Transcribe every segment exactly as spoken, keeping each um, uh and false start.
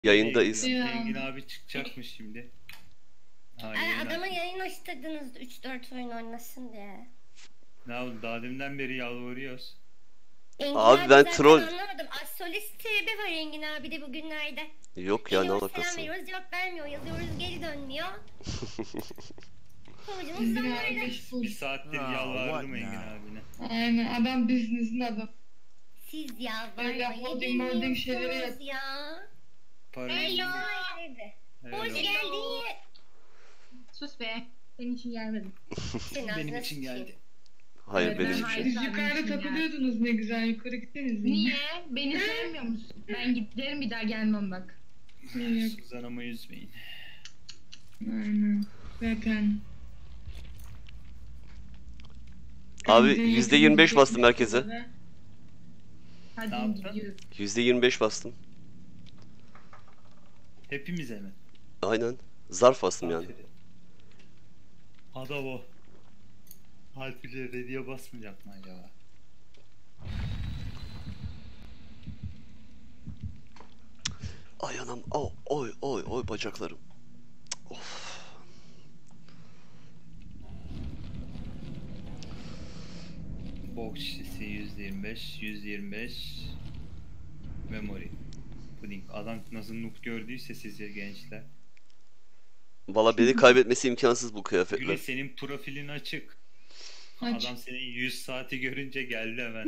Yayındayız. Ya. Engin abi çıkacakmış şimdi. Ha, Ay, yayın adama aç- yayın açtırdınız üç dört oyun oynasın diye. Ne oldu? Daha deminden beri yalvarıyoruz. Engin Abi abi ben zaten troll- anlamadım. Astrolist T B var Engin abi de bugünlerde. Yok ya, ne Geliyoruz, selam alakası? veriyoruz, cevap vermiyor. Yazıyoruz, geri dönmüyor. Sonucumuz Bir, da bir, böyle. bir saattir Ah, yalvardım what Engin now? abine. Aynen adam business'ın adam. Siz Öyle yalvarmayı holding molding şeyleri yap. bilmiyorsunuz ya. Parayı Hello. Hello. Hoş geldin. Sus be. Senin için gelmedim. Senin Benim ağzına için sıçayım. geldi. Hayır, Evet, benim ben için. hayır. Siz Sen yukarıda misin yani? takılıyordunuz ne güzel, yukarı gittiniz. Niye? Beni sevmiyor musun? Ben giderim bir daha gelmem bak. Yok. Suzan ama üzmeyin. Aynen. Zaten. Abi Bence yüzde yirmi beş yakın bastım bir herkese. şekilde. Hadi Ne yaptın? gidiyoruz. yüzde yirmi beş bastım. Hepimize mi? Aynen. Zarf bastım yani. Aferin. Adam o. Harfiyle ready'e basmayacak mı acaba? Ay anam. Oh, oy oy oy bacaklarım. Of. Box şişesi yüzde yirmi beş, yüzde yirmi beş memory. Puding. Adam nasıl noob gördüyse sizce gençler. Valla beni kaybetmesi imkansız bu Güle kıyafetler. senin profilin açık. Aç. Adam senin yüz saati görünce geldi hemen.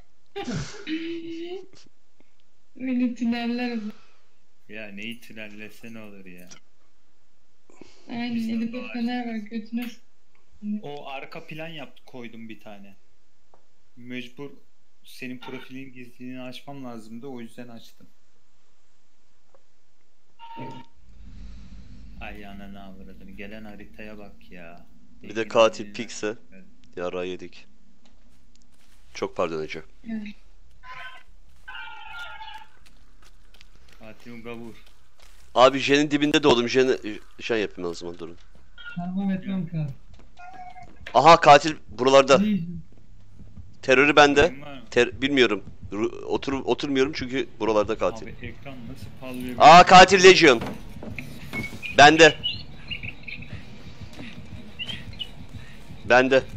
Öyle tüneller. Ya neyi trellese ne olur ya. Aynen Biz de elinde var. fener var götüne. O arka plan yaptı, koydum bir tane. Mecbur senin profilin gizliliğini açmam lazımdı, o yüzden açtım. Ay ananı avradını, gelen haritaya bak ya. Bir de Engin katil abinin- Pix'e. Yara yedik. Çok pardon hocam. Yani. Katil gavur. Abi Jen'in dibinde doğdum. Jen'e şey yapayım o zaman, durun. Tamam etmem kar. Aha, katil buralarda. Ne? Terörü bende. Kim var mı? Ter bilmiyorum. Ru- Otur oturmuyorum çünkü buralarda katil. Abi ekran nasıl parlıyor? Aa, katil Legion. Bende. Bende.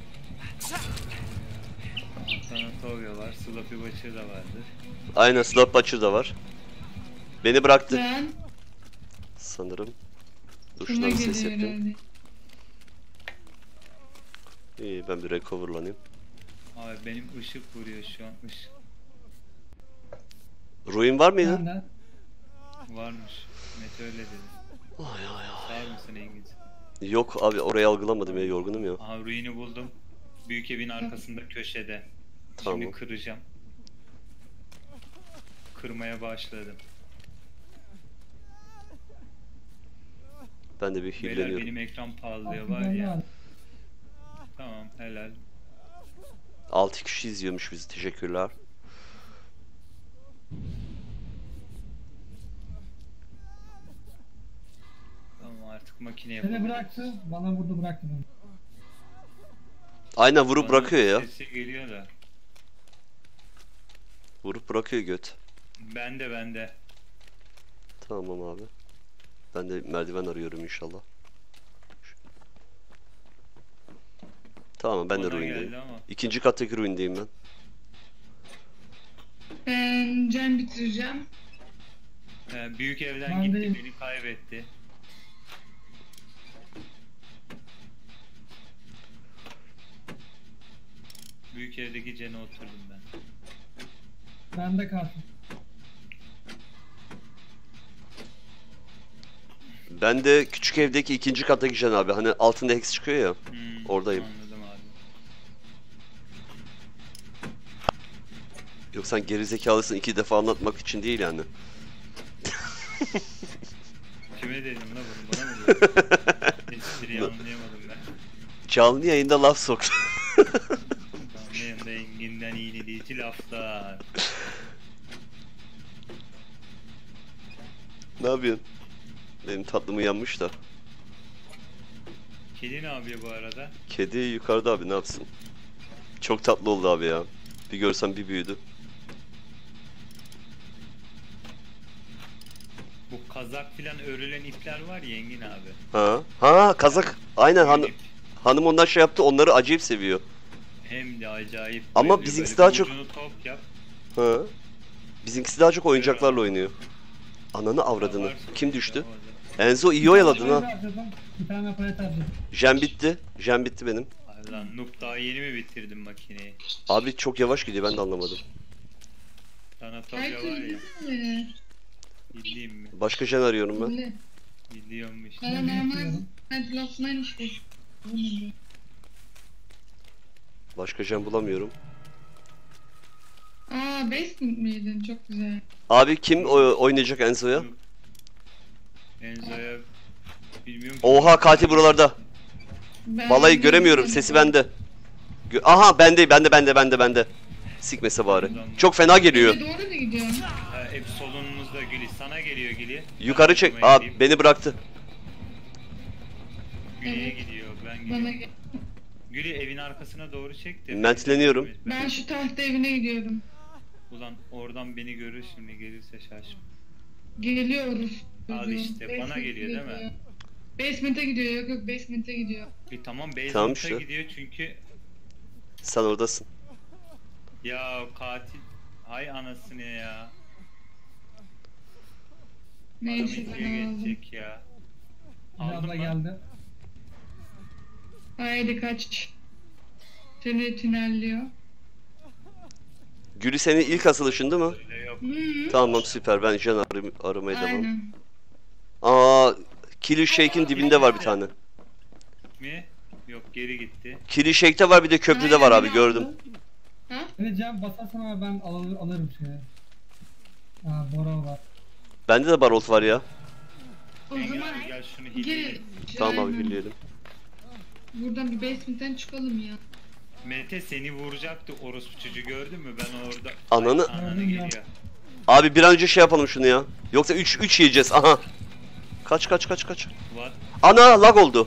Sanatoria var, Sloppy Butcher da vardır. Aynen, Slot Butcher da var. Beni bıraktı Ben sanırım. Dur şuna şuradan bir ses geliyor yapayım. herhalde. İyi, ben bir recoverlanayım. Abi benim ışık vuruyor şu an, ışık Ruin var mıydı? Ben de. varmış. Mete öyle dedi. Ay ay ay. Sağır mısın İngiliz? Yok abi, orayı algılamadım ya, yorgunum ya. Aha ruini buldum. Büyük evin arkasında köşede. Tamam. Şimdi kıracağım. Kırmaya başladım. Ben de bir Beyler hilleniyorum. benim ekran pahalılığı var Ben de ya. al. Tamam helal. altı kişi izliyormuş bizi, teşekkürler. Tamam artık makine Seni yapalım. bıraktı, bana vurdu bıraktı beni. Aynen, vurup Bana bırakıyor ya. Sesi geliyor da. Vurup bırakıyor göt. Bende bende. Tamam abi. Ben de merdiven arıyorum inşallah. Tamam, ben de Bana ruindeyim. geldi ama. İkinci kattaki ruindeyim ben. Ben can bitireceğim. Ee, büyük evden Ben gitti, deyim. beni kaybetti. Büyük evdeki cene oturdum ben. Ben de kalktım. Ben de küçük evdeki ikinci kattaki Jen abi. Hani altında Hex çıkıyor ya. Hmm, Oradayım. Anladım abi. Yok, sen gerizekalısın, iki defa anlatmak için değil yani. Kime dedim la bunu, bana mı diyorsun? Espriyi anlayamadım ben. Canlı yayında laf sok. Canlı yayında Engin'den iğneleyici laflar. Ne yapıyorsun? Benim tatlım uyanmış da. Kedi ne yapıyor bu arada? Kedi yukarıda abi, ne yapsın? Çok tatlı oldu abi ya. Bir görsem bir büyüdü. Bu kazak filan örülen ipler var ya Engin abi. Ha. Ha kazak. Aynen han İp. hanım ondan şey yaptı. Onları acayip seviyor. Hem de acayip. Ama böyle bizimkisi böyle daha bir çok- ucunu top yap. Ha. Bizimkisi daha çok oyuncaklarla oynuyor. Ananı avradını. Var. Kim düştü? Orada. Enzo iyi oyaladın Palet ha. harcadım, Bir tane palet harcadım. Jen bitti. Jen bitti benim. Ay lan noob daha yeni mi bitirdin makineyi? Abi çok yavaş gidiyor ben de anlamadım. Sana tabya Herkes var ya. mi? Bildiğim mi? Başka jen arıyorum ben. Ne? Biliyormuş. Bana normal ventilasyon işte. Bu ne? Başka jen bulamıyorum. Aa basement miydin? Çok güzel. Abi kim o- oynayacak Enzo'ya? Enzo'ya bilmiyorum ki. Oha katil buralarda. Ben Vallahi göremiyorum. Sesi bende. Gö- Aha bende bende bende bende bende. Sikmese bari. Çok fena geliyor. Doğru mu gidiyorsun? Ha, hep solunumuzda Gülü. Sana geliyor Gülü. Yukarı çek. Aa beni bıraktı. Gülü'ye Evet. gidiyor. Ben Bana gidiyorum. gel. Gülü evin arkasına doğru çek de. Mentleniyorum. Ben şu tahta evine gidiyorum. Ulan oradan beni görür şimdi gelirse şaşma. Geliyoruz. Al işte, bana Basement'e geliyor değil mi? gidiyor. Basement'e gidiyor. Yok yok basement'e gidiyor. E tamam basement'a Tamam işte. gidiyor çünkü Sen oradasın. ya katil hay anasını ya. Adam Neyse ikiye ben aldım. geçecek ya. Bir Aldın abla mı? geldi. Haydi kaç. Seni tünelliyor. Gülü senin ilk asılışın değil mi? Öyle yok. Hı. Tamam süper ben jen arım aramaya devam. Aynen. Aa Kili Shake'in dibinde var bir tane. Mi? Yok geri gitti. Kili Shake'te var bir de köprüde var Aynen, abi beni gördüm. aldı. Ha? Beni Cem basarsan abi ben alır, alırım şeye. Aa Bora var. Bende de barolt var ya. O Engin zaman abi gel şunu gel. hileyelim. Tamam abi Aynen. gülleyelim. Buradan bir basement'ten çıkalım ya. Mete seni vuracaktı orospu çocuğu gördün mü? Ben orada... Ananı- Ay, ananı Gördüm ya. geliyor. Abi bir an önce şey yapalım şunu ya. Yoksa üç üç yiyeceğiz. Aha. Kaç kaç kaç kaç. What? Ana lag oldu.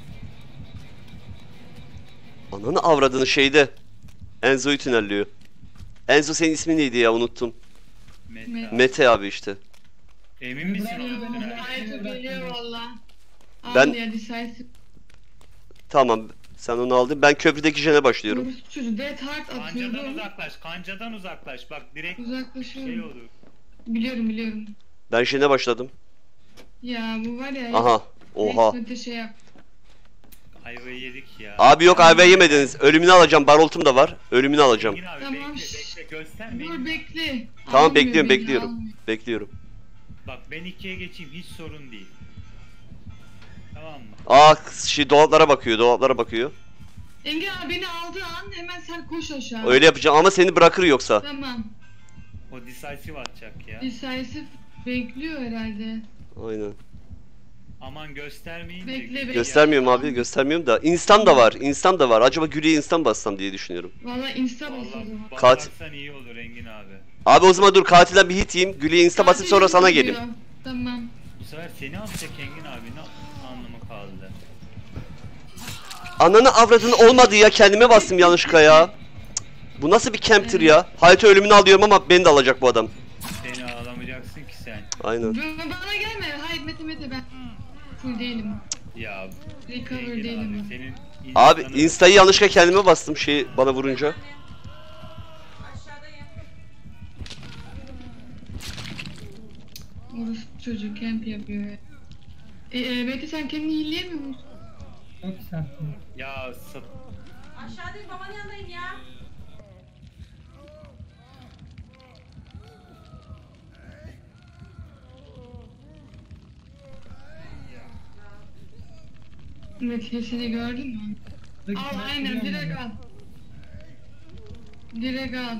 Ananı avradını şeyde. Enzo'yu tünelliyor. Enzo senin ismin neydi ya unuttum. Mete. Mete. Mete abi işte. Emin misin Bırak oğlum? beni, Tünel? bırak. Haydi geliyor valla. Ben- Al ya decisive. Tamam sen onu aldın. Ben köprüdeki jene başlıyorum. Orospu çocuğu Dead Heart Kancadan atıyorum. uzaklaş, kancadan uzaklaş. Bak direkt şey Uzaklaşıyorum. olur. Biliyorum biliyorum. Ben jene başladım. Ya bu var ya. Aha. Oha. Basement'e şey yap. Ayvayı yedik ya. Abi yok ayva yemediniz. Ölümünü alacağım. Baroltum da var. Ölümünü alacağım. Engin abi Tamam. bekle bekle göstermeyin. Dur bekle. Tamam Almıyor bekliyorum beni, bekliyorum. almıyor. Bekliyorum. Bak ben ikiye geçeyim hiç sorun değil. Tamam mı? Aa şey dolaplara bakıyor. Dolaplara bakıyor. Engin abi beni aldığı an hemen sen koş aşağı. Öyle yapacağım ama seni bırakır yoksa. Tamam. O decisive atacak ya. Decisive bekliyor herhalde. Aynen. Aman göstermeyin. de Bekle, güzel bekle. Göstermiyorum ya. abi göstermiyorum da. Instan da var. Instan da var. Acaba Gülü'ye instan bassam diye düşünüyorum. Valla insta bas o Vallahi zaman. Kat- basarsan iyi olur Engin abi. Abi o zaman dur katilden bir hit yiyeyim. Gülü'ye insta basıp sonra sana Katil geleyim. geliyor. Tamam. Bu sefer seni atacak Engin abi ne anlamı kaldı? Ananı avradını olmadı ya. Kendime bastım yanlışlıkla ya. Cık, bu nasıl bir camp'tir ya? Hayatı ölümünü alıyorum ama beni de alacak bu adam. Seni ağlamayacaksın ki sen. Aynen. B- Bana gelme. Hayır Mete Mete ben. Full değilim. Ya Recover Engin değilim abi ben. senin Abi insanı- insta'yı yanlışlıkla kendime bastım şey bana vurunca. Orospu çocuğu camp yapıyor. E, e, Mete sen kendini hilleyemiyor musun? Çok sert. Ya sat Aşağıdayım babanın yanındayım ya. Mete seni gördün mü? Al aynen direkt al. Direkt al.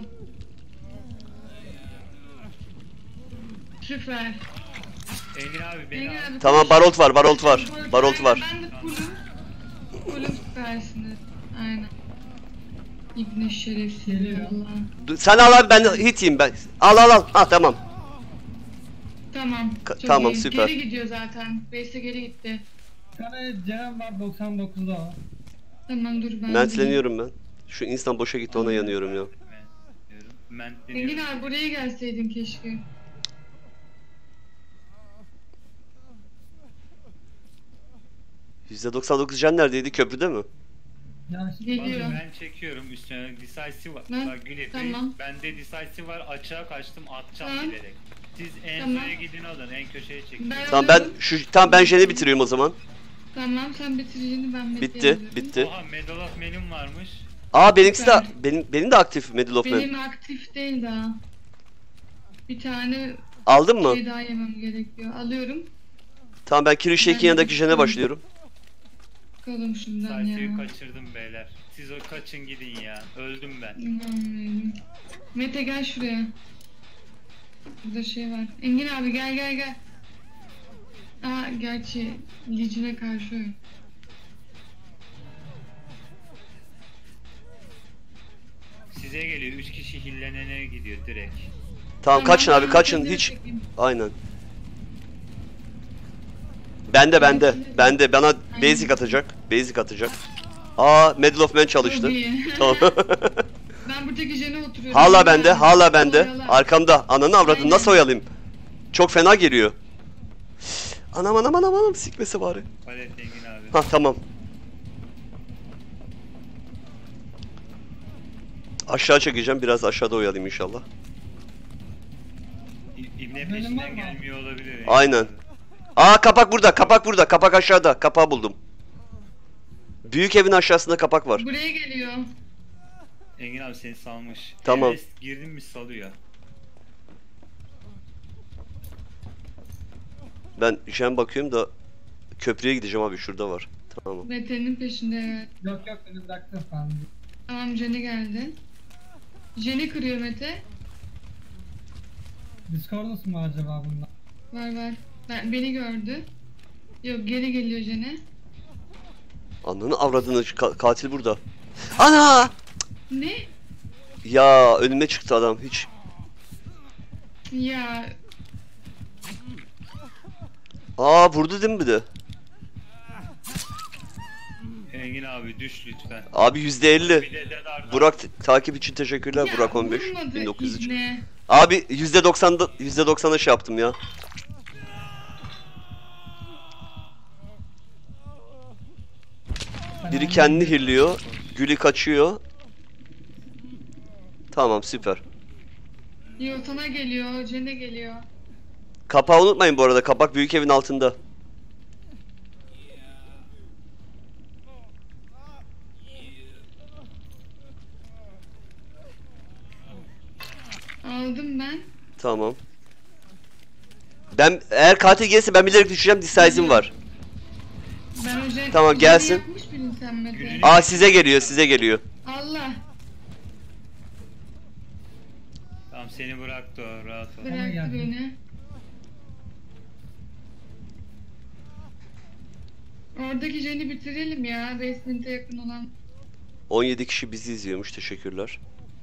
Süper. Engin abi beni Engin al. abi, Tamam koş. barolt var barolt var. Barolt var. Ben de fullüm. Fullüm süpersiniz. Aynen. İbne şerefsiz Geliyor. Allah. Dur, sen al abi ben de hit yiyeyim ben. Al al al. Ha tamam. Tamam. Ka- çok tamam, iyi. süper. Geri gidiyor zaten. Base'e geri gitti. Bir tane Cem var doksan dokuzda o. Tamam dur ben. Mentleniyorum ben. Şu insan boşa gitti ona yanıyorum ya. Ben Engin diyorum. abi buraya gelseydin keşke. yüzde doksan dokuz can neredeydi? Köprüde mi? Ya şimdi Geliyor. Bak, ben çekiyorum üstüne decisive var. Ben- Bak Gül tamam. bende decisive var, açığa kaçtım, atacağım Tamam. bilerek. Siz en Tamam. soya gidin alın, en köşeye çekin. Ben Tamam ben alıyorum. şu tamam ben Jen'i bitiriyorum o zaman. Tamam sen bitireceğini ben Bitti, bekliyorum. bitti. Oha Medal of Men'im varmış. Aa benimkisi de Süper. benim benim de aktif Medal of Man. Benim aktif değil daha. Bir tane Aldın mı? şey daha yemem gerekiyor. Alıyorum. Tamam ben Kirişek'in Ben- yanındaki Jen'e başlıyorum. Bakalım şundan Decisive'yi ya. kaçırdım beyler. Siz o kaçın gidin ya. Öldüm ben. İnanmıyorum. Mete gel şuraya. Burada şey var. Engin abi gel gel gel. Aa gerçi Licine karşı oyun. Size geliyor, üç kişi hillenene gidiyor direkt. Tamam kaçın abi ben kaçın Mete'yi hiç. çekeyim. Aynen. Bende bende bende bana basic atacak. Basic atacak. Aa Medal of Man Çok çalıştı. iyi. Tamam. Ben buradaki jene oturuyorum. hala Engin bende abi, hala bende. oyala. Arkamda. Ananı avradın Aynen. nasıl oyalayayım? Çok fena geliyor. Anam anam anam anam sikmese bari. Palet Engin abi. Ha tamam. Aşağı çekeceğim biraz aşağıda oyalayayım inşallah. İ- İbne Benim var peşinden mı? gelmiyor olabilir. Engin Aynen. abi. Aa kapak burada kapak burada kapak aşağıda kapağı buldum. Büyük evin aşağısında kapak var. Buraya geliyor. Engin abi seni salmış. Tamam. Everest girdin mi salıyor. Ben Jen bakıyorum da köprüye gideceğim abi şurada var. Tamam. Mete'nin peşinde evet. yok yok beni bıraktı falan. Tamam jene geldi. Jeni kırıyor Mete. Discord'da mı var acaba bunda? Var var. Ben, beni gördü. Yok geri geliyor jene. Ananı avradını ka- katil burada. Ana! Ne? Ya önüme çıktı adam hiç. Ya Aa vurdu değil mi bir de? Engin abi düş lütfen. Abi yüzde elli. Bir de Dead Arda. Burak t- takip için teşekkürler ya Burak on beş vurmadı bin dokuz yüz üç. ibne. Abi yüzde doksanda yüzde doksana şey yaptım ya. Biri kendini hirliyor. Gülü kaçıyor. Tamam süper. Yo sana geliyor, jene geliyor. Kapağı unutmayın bu arada. Kapak büyük evin altında. Aldım ben. Tamam. Ben eğer katil gelirse ben bilerek düşeceğim. Decise'im var. Ben o jen... Tamam, jeni gelsin. yapmış mıydın sen Mete? Gülünü- Aa size geliyor, size geliyor. Allah Tamam seni bıraktı o rahat ol. Bırak. bıraktı geldi. beni. Oradaki jeni bitirelim ya. Basement'e yakın olan. on yedi kişi bizi izliyormuş. Teşekkürler.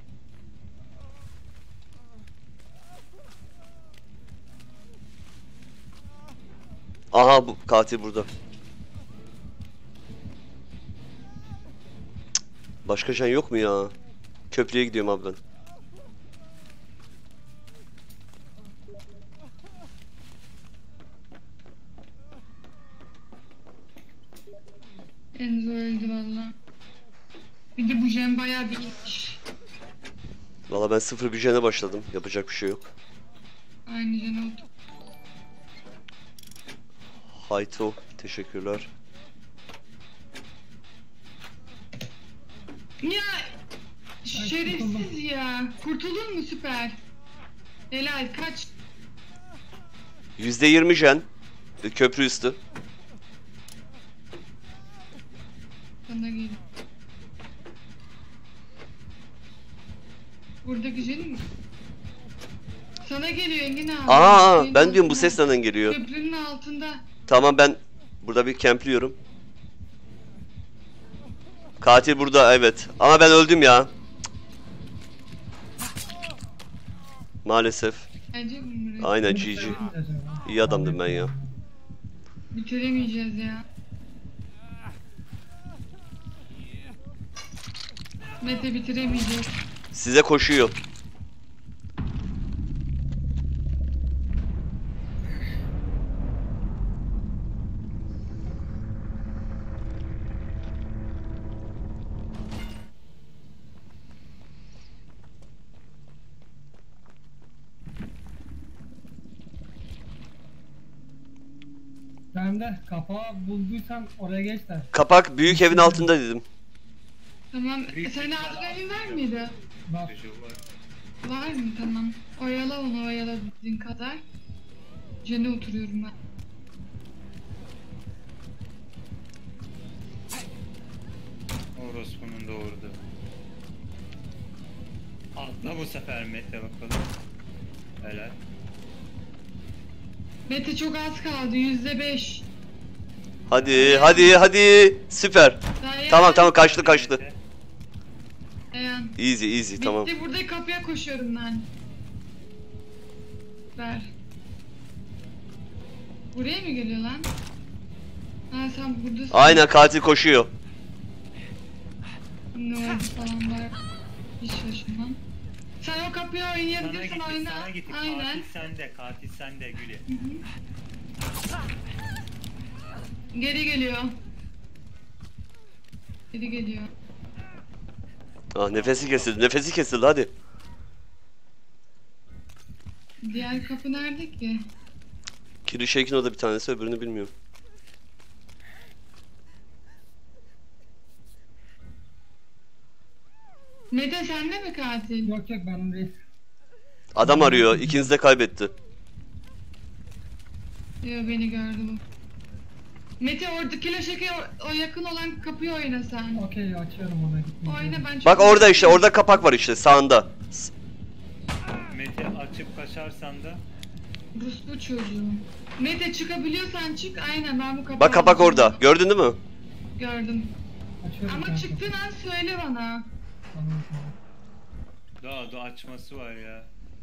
Aha bu katil burada. Cık. Başka jen yok mu ya? Köprüye gidiyorum abi ben. Enzo öldü valla. Bir de bu jen bayağı bir iyiymiş. Valla ben sıfır bir jene başladım. Yapacak bir şey yok. Aynı jen oldu. Hayto teşekkürler. Ya şerefsiz ya. Kurtuldun mu süper. Helal kaç. yüzde yirmi jen. E, Köprü üstü. Sana gel. Buradaki jeni mi? Sana geliyor Engin abi. Aa Senin ben diyorum bu altında. ses nereden geliyor? Köprünün altında. Tamam ben burada bir kempliyorum. Katil burada evet. Ama ben öldüm ya. Maalesef. Gelecek mi buraya? Aynen G G. İyi adamdım ben ya. Bitiremeyeceğiz ya. Mete bitiremeyeceğiz. Size koşuyor. Ben de kapağı bulduysan oraya geç de. Kapak büyük evin altında dedim. Tamam. Büyük E, senin ihtimal adrenalin var altında. mıydı? Bak Çocuğu var. Var mı? Tamam. Oyala onu oyalabildiğin kadar. Cene oturuyorum ben. Orospu'nun doğurdu. Atla bu sefer Mete bakalım. Helal. Mete çok az kaldı. Yüzde beş. Hadi hadi hadi. Süper. Dayan. Tamam tamam kaçtı kaçtı. Mete. Dayan. Easy easy Bitti, tamam. burada kapıya koşuyorum ben. Ver. Buraya mı geliyor lan? Ha sen buradasın. Aynen katil koşuyor. Ne oldu falan var. Hiç şaşırmam. Sen o kapıya Sana oynayabilirsen gitti, oyna. sana gitti. Aynen. Katil sende, katil sende Gülü. Geri geliyor. Geri geliyor. Ah nefesi kesildi nefesi kesildi hadi. Diğer kapı nerede ki? Kirişekin o da bir tanesi öbürünü bilmiyorum. Mete sende mi katil? yok yok benim değil. Adam arıyor ikiniz de kaybetti. Yo beni gördü bu. Mete oradaki laşeke o, o yakın olan kapıyı oyna sen. Okey açıyorum ona gitmeyi. Oyna ben çok... Bak orada işte orada kapak var işte sağında. Mete açıp kaçarsan da Rus bu çocuğu. Mete çıkabiliyorsan çık aynen ben bu kapıyı... Bak kapak orada. Gördün değil mi? Gördüm. Açıyorum Ama kanka. çıktığın an söyle bana. Tamam tamam. daha da açması var ya.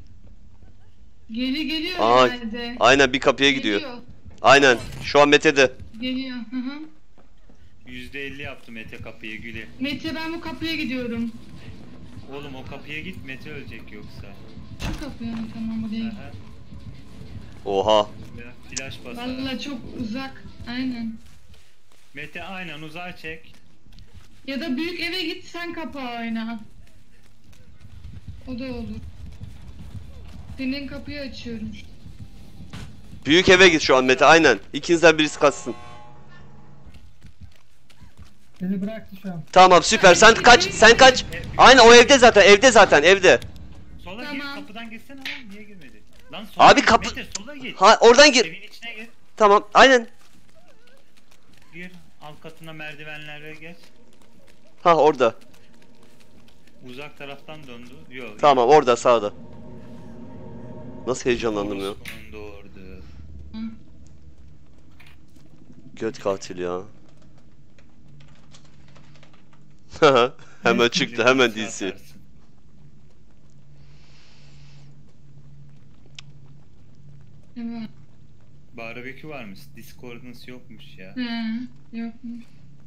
Geri geliyor Aa, herhalde. aynen bir kapıya gidiyor. Geliyor. Aynen. Şu an Mete'de. Geliyor. Hı hı. yüzde elli yaptı Mete kapıyı Gülü. Mete ben bu kapıya gidiyorum. Oğlum o kapıya git Mete ölecek yoksa. Şu kapıya mı? Tamam oraya. Aha. Oha. Ya, flash basar. Valla çok uzak. Aynen. Mete aynen uzağa çek. Ya da büyük eve git sen kapağı oyna. O da olur. Senin kapıyı açıyorum. Büyük eve git şu an Mete aynen. İkinizden birisi kaçsın. Beni bıraktı şu an. Tamam süper sen kaç sen kaç. Aynen o evde zaten evde zaten evde. Sola Tamam. gir kapıdan geçsene lan niye girmedi? Lan sola Abi gir, kapı- Mete sola git. Ha oradan gir. Evin içine gir. Tamam aynen. Gir alt katına merdivenlerle geç. Ha orada. Uzak taraftan döndü. Yok. Tamam orada sağda. Nasıl heyecanlandım ya. Orospu'nun doğurdu. Göt katil ya. Hemen çıktı hemen D C. Atarsın. Evet. Barbekü varmış. Discord'unuz yokmuş ya. He. Yokmuş.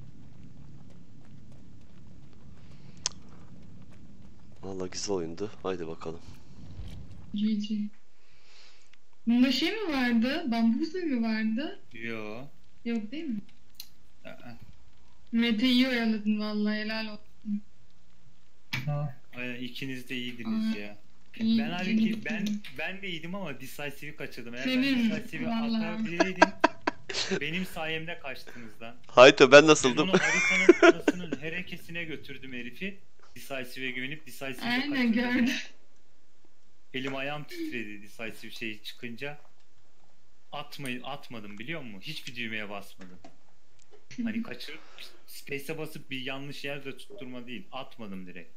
Vallahi güzel oyundu. Haydi bakalım. G G. Bunda şey mi vardı? Bambuzu mu vardı? Yo. Yok değil mi? Aa. Mete iyi oyaladın vallahi helal olsun. Sağ ol. Aynen ikiniz de iyiydiniz Aa, ya. iyi, Ben halbuki iyi. ben ben de iyiydim ama decisive'i kaçırdım. Eğer Senin, ben decisive'i vallahi. atabilirdim benim sayemde kaçtınız lan. Hayto ben Ben nasıldım? onu haritanın orasının herekesine götürdüm herifi. Decisive'e güvenip decisive'i Aynen kaçırdım. gördüm. Elim ayağım titredi decisive şey çıkınca. Atmayı atmadım biliyor musun? Hiçbir düğmeye basmadım. Hani kaçırıp space'e basıp bir yanlış yerde tutturma değil. Atmadım direkt.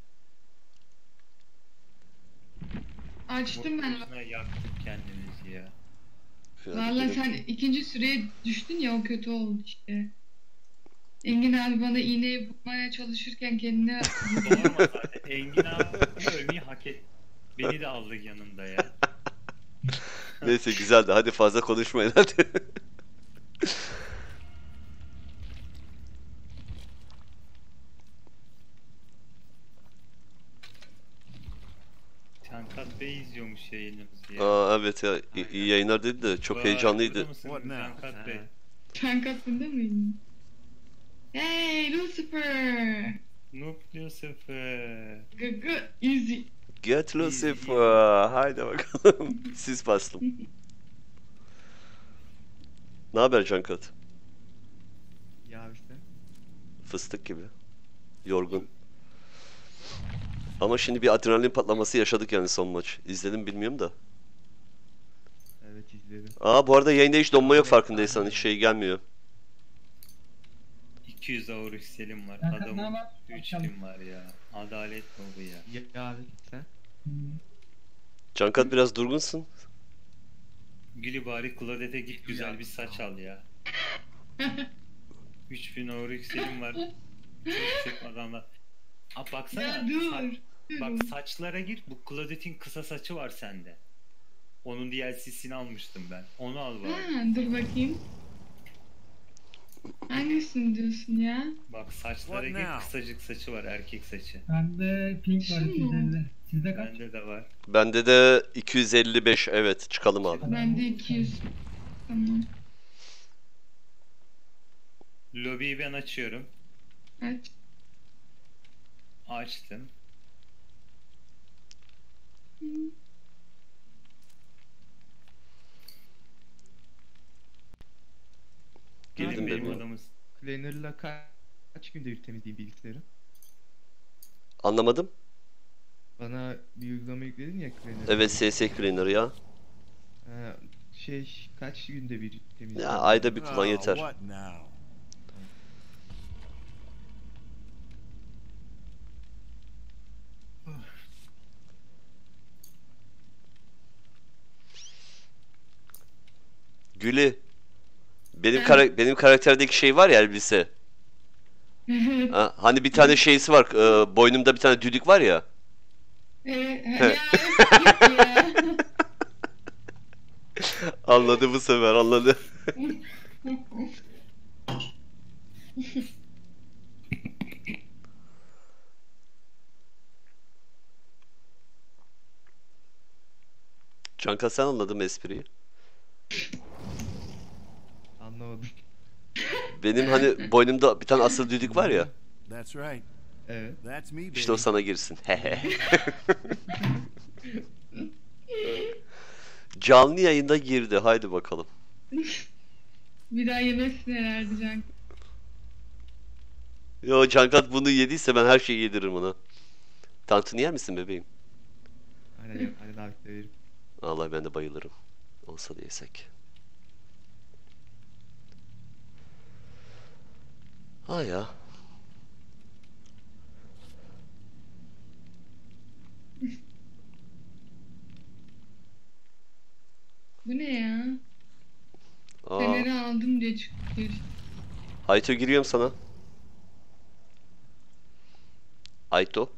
Açtım ben. Boşuna yaktık kendimizi ya. Vallahi sen ikinci süreye düştün ya o kötü oldu işte. Engin abi bana iğneyi bulmaya çalışırken kendine Doğru zaten. Engin abi ölmeyi hak et. Beni de aldı yanında ya. Neyse güzeldi. Hadi fazla konuşmayın hadi. Cankat Bey izliyormuş yayınımızı ya. Aa evet ya iyi, iyi yayınlar dedi de çok Vay, heyecanlıydı. burada mısın Cankat Bey? Sen katında mıydın? Hey Lucifer! Noob Lucifer. Gıgı easy. Get Lucifer. Haydi bakalım. Siz bastım. Ne haber Cankat? Ya işte. Fıstık gibi. Yorgun. Ama şimdi bir adrenalin patlaması yaşadık yani son maç. İzledim bilmiyorum da. Evet izledim. Aa bu arada yayında hiç donma yok farkındaysan. Hiç şey gelmiyor. iki yüz avro Selim var. Kanka, ne Adamın var? üç bin var ya. Adalet mi bu ya? Ya, ya abi sen. Hmm. Cankat biraz durgunsun. Gülü bari Claudette'e git güzel bir saç al ya. üç bin avro Selim var. Çok çok adamlar. Aa baksana. Ya dur. sa- dur. Bak saçlara gir. Bu Claudette'in kısa saçı var sende. Onun D L C'sini almıştım ben. Onu al bari. Ha, dur bakayım. Hangisini diyorsun ya? Bak saçlara What gir. now? Kısacık saçı var. Erkek saçı. Bende pink var Şu iki yüz elli. Sizde kaç? Bende de var. Bende de iki yüz elli beş, evet çıkalım abi. Bende iki yüz. Tamam. Lobiyi ben açıyorum. Aç. Açtım. Gelin Girdim benim bebeğim. adamız. Cleaner'la ka- kaç günde bir temizleyeyim bilgisayarı? Anlamadım. Bana bir uygulama yükledin ya Cleaner. Evet S S Cleaner ya. Ha, şey kaç günde bir temizleyeyim? Ya ayda bir kullan Oh, yeter. what now? Gülü. Benim Ben- kara- benim karakterdeki şey var ya elbise. Evet. Ha, hani bir tane şeysi var. E, boynumda bir tane düdük var ya. Evet. Ya evet, ya. Anladı bu sefer anladı. Canka sen anladın mı espriyi? Anlamadım. Benim hani boynumda bir tane asıl düdük var ya. That's right. Evet. That's me, baby. İşte o sana girsin. Canlı yayında girdi. Haydi bakalım. Bir daha yemezsin herhalde Can. Yo Cankat bunu yediyse ben her şeyi yediririm ona. Tantuni yer misin bebeğim? Aynen aynen abi severim. Vallahi ben de bayılırım. Olsa da yesek. Ha ya. Bu ne ya? Aa, Feneri aldım diye çıkıyor. Ayto giriyorum sana. Ayto.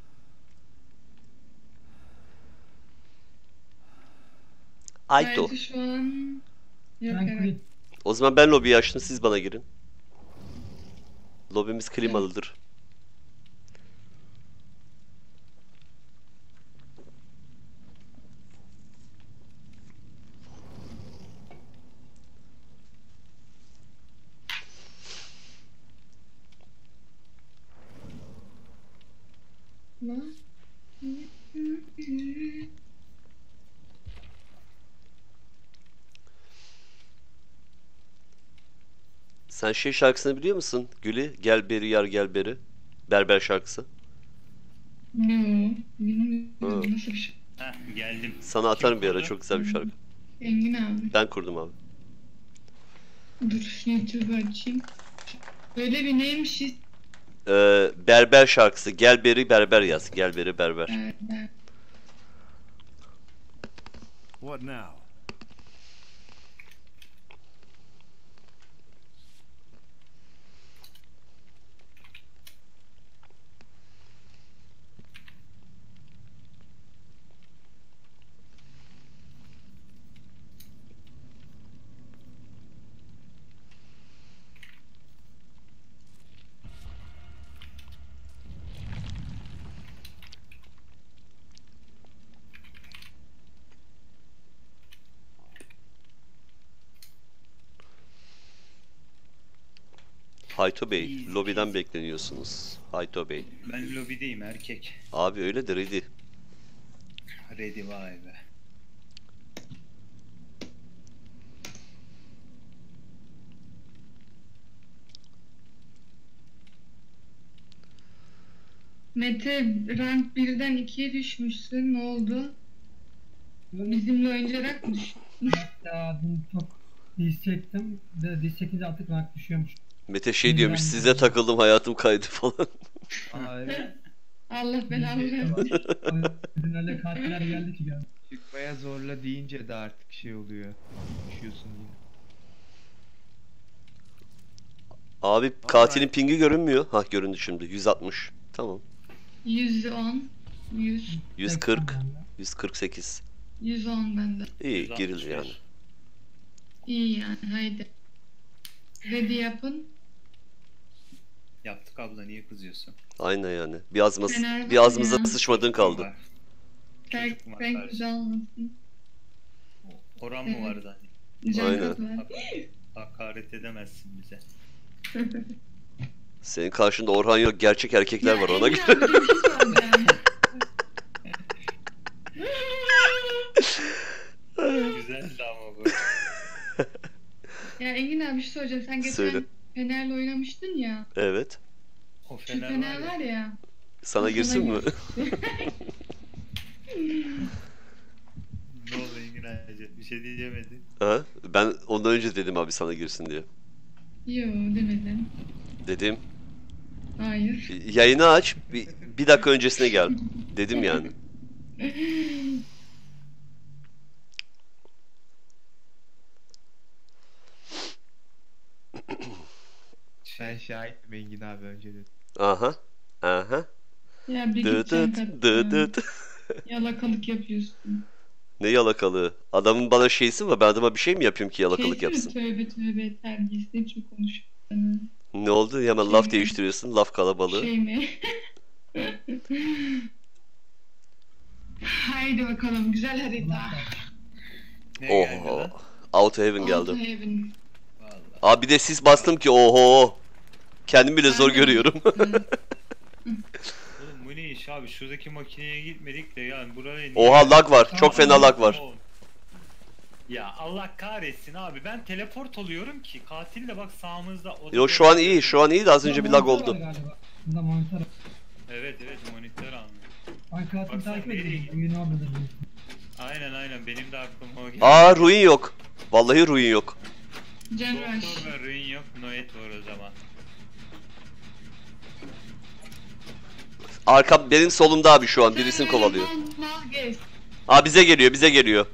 Ayto. Belki şu an... Yok Ben herhalde. kulüp. O zaman ben lobiyi açtım, siz bana girin. Lobimiz klimalıdır. Lan. Sen şey şarkısını biliyor musun? Gülü, gel beri yar gel beri. Berber şarkısı. Ne o? Bilmiyorum. Ha. Nasıl bir şey? Heh geldim. Sana atarım bir ara, kurdu? çok güzel bir şarkı. Engin abi. Ben kurdum abi. Dur YouTube açayım. Öyle bir neymiş hiç. Ee, berber şarkısı. Gel beri berber yaz. Gel beri berber. Ben, ben. What now? Hayto Bey, lobiden bekleniyorsunuz. Hayto Bey. Ben lobideyim erkek. Abi öyle de ready. Ready vay be. Mete rank birden ikiye düşmüşsün. Ne oldu? Bizimle oynayarak mı düştün? Ya dün çok diz çektim. Ve diz çekince artık rank düşüyormuş. Mete şey diyormuş, size takıldım hayatım kaydı falan. Aa evet. Allah belanı versin. Dün öyle katiller geldi ki geldi. Çıkmaya zorla deyince de artık şey oluyor. Düşüyorsun yine. Abi katilin pingi görünmüyor. Hah göründü şimdi. yüz altmış. Tamam. yüz on. yüz. yüz kırk. yüz kırk sekiz. yüz on bende. İyi yüz altmış girildi yani. beş. İyi yani haydi. Ready yapın. Yaptık abla, niye kızıyorsun? Aynen yani. Bir ağzıma, Fener bir var ağzımıza ya. sıçmadığın kaldı. Var. Renk, Çocuk var renk karşı. güzel olmasın. Oran mı vardı? Can Aynen. kapı var. Hakaret edemezsin bize. Senin karşında Orhan yok. Gerçek erkekler var ona Engin göre. abi, bir şey soracağım. Güzeldi ama bu. Ya Engin abi bir şey soracağım. Sen geçen Söyle. Fener'le oynamıştın ya. Evet. O Şu Fener, Fener var ya. var ya. Sana girsin mi? Ne oldu Engin Hacı? Bir şey diyemedi. Ha? Ben ondan önce dedim abi sana girsin diye. Yo demedim. Dedim. Hayır. Yayını aç. Bir, bir dakika öncesine gel. Dedim yani. Ben şahitim Engin abi önce dedim. Aha. Aha. Ya bir Dı git can dıt. kapı. Dı dıt. Yalakalık yapıyorsun. Ne yalakalığı? Adamın bana şeysi mi var? Ben adama bir şey mi yapıyorum ki yalakalık Şeysi mi? yapsın? Tövbe tövbe terbiyesiz ne çok konuşuyorsun. Ne oldu? Hemen Şey laf mi? değiştiriyorsun. Laf kalabalığı. Şey mi? Haydi bakalım güzel harita. Ne geldi Oho. lan? Outer Heaven Altı geldi. Heaven. Vallahi. Abi bir de sis bastım ki oho. Kendim bile zor Ben de- görüyorum. Oğlum bu ne iş abi? Şuradaki makineye gitmedik de yani buraya niye... Oha lag var. Çok fena lag var. Ya Allah kahretsin abi, ben teleport oluyorum ki katil de bak sağımızda. O da Yo şu an iyi. Şu an iyi de az önce bir lag Monitör oldu. var galiba. Bunda monitör var. Evet evet, monitör almıyor. Ben katil Baksana takip nereye ediyorum. gitti? Oyun oradadır. diye. Aynen aynen, benim de aklıma o geldi. Aa ruin yok. Vallahi ruin yok. Can Rush. Doktor ve Ruin yok, Noet var o zaman. Arkam benim solumda abi şu an. Birisini kovalıyor. Mal gez. Aa bize geliyor. Bize geliyor.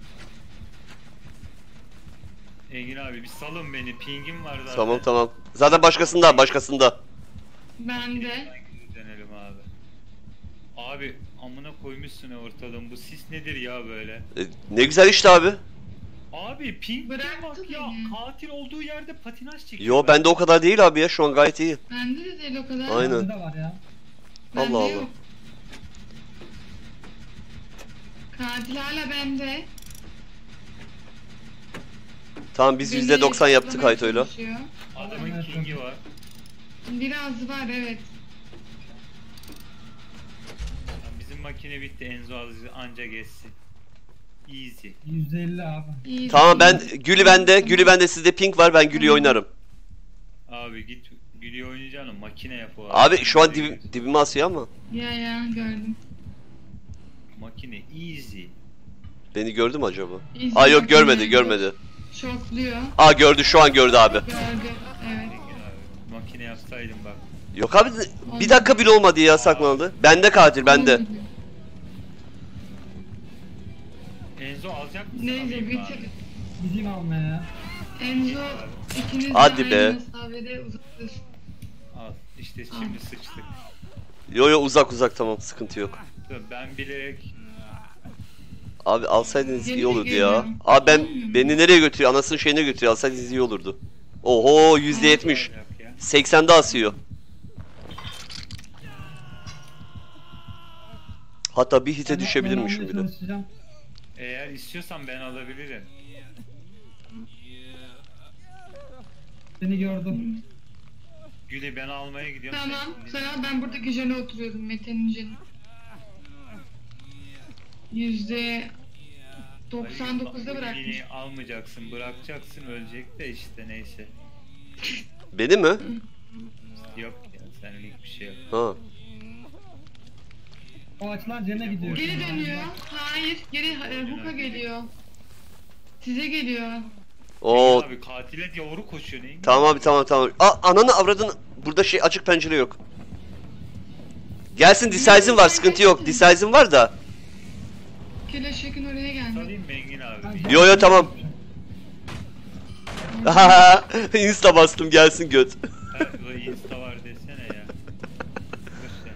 Engin abi bir salın beni, pingim var zaten. Tamam tamam. Zaten başkasında. Başkasında. Ben de. Dönelim abi. Abi amına koymuşsun ortalığın, bu sis nedir ya böyle? E, ne güzel işte abi. Abi ping Bıraktı bak ya, beni. katil olduğu yerde patinaj çekiyor. Yo bende o kadar değil abi ya. Şu an gayet iyi. Bende de değil o kadar. Aynen. Bende var ya. Bende Allah yok. Allah. Katil hala bende. Tamam biz Beni yüzde doksan yaptık tutuklamaya Hayto'yla. çalışıyor. Adamın Evet, kingi evet. var. Biraz var evet. Ya bizim makine bitti, Enzo az anca geçsin. Easy. yüzde elli abi. İyi. Tamam ben Gül'ü bende. Gül'ü bende, sizde pink var. Ben Gül'ü oynarım. Abi git Gülü'yü oynayacağım, makine yap o Abi adam. şu an dibim, dibime asıyor ama. Ya ya gördüm. Makine easy. Beni gördü mü acaba? İyi, Aa yok bak, görmedi yine görmedi. Şokluyor. Aa gördü şu an gördü abi. Gördü. Evet. Engin abi makine yapsaydım bak. Yok abi bir dakika bile olmadı ya saklandı. Bende katil bende. Enzo alacak mısın? Neyse alayım bitir. abi? Gideyim almaya ya. Enzo ikiniz Hadi de be. aynı mesafede uzatır. Al işte şimdi sıçtık. Yo yo uzak uzak tamam sıkıntı yok. Dur, ben bilerek Abi alsaydınız iyi Geliyor, olurdu ya. geliyor. Abi ben beni nereye götürüyor? Anasının şeyine götürüyor. Alsaydınız iyi olurdu. Oho yüzde yetmiş. alacak ya. seksende asıyor. Hatta bir hite Ben- ben düşebilirmişim almaya bile. çalışacağım. Eğer istiyorsan ben alabilirim. Beni gördüm. Gül'ü ben almaya gidiyorum. Tamam. sen- Sen al, ben buradaki jene oturuyordum. Mete'nin jeni. Yüzde doksan dokuzda bırakmış. Gül'ü almayacaksın, bırakacaksın, ölecek de işte neyse. Beni mi? Yok ya, senlik bir şey yok. Ha. O açılan Cem'e gidiyor. Geri dönüyor. Hayır. Geri e, Hook'a geliyor. Size geliyor. Oo Abi katile yavru koşuyor neyin? tamam abi tamam tamam. Aa ananı avradın. Burada şey açık pencere yok. Gelsin Decisive var sıkıntı yok. Decisive var da. Kilaşık'ın oraya geldi. Salayım mı Engin abi? Yo yo tamam. Insta bastım gelsin göt. Her burada insta var desene ya. İşte.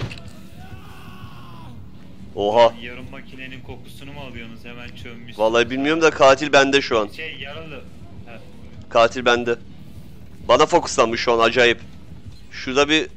Oha. Yarım makinenin kokusunu mu alıyorsunuz hemen çömmüş. Vallahi bilmiyorum da katil bende şu an. Şey yaralı. Ha, Katil bende. Bana fokuslanmış şu an acayip. Şurada bir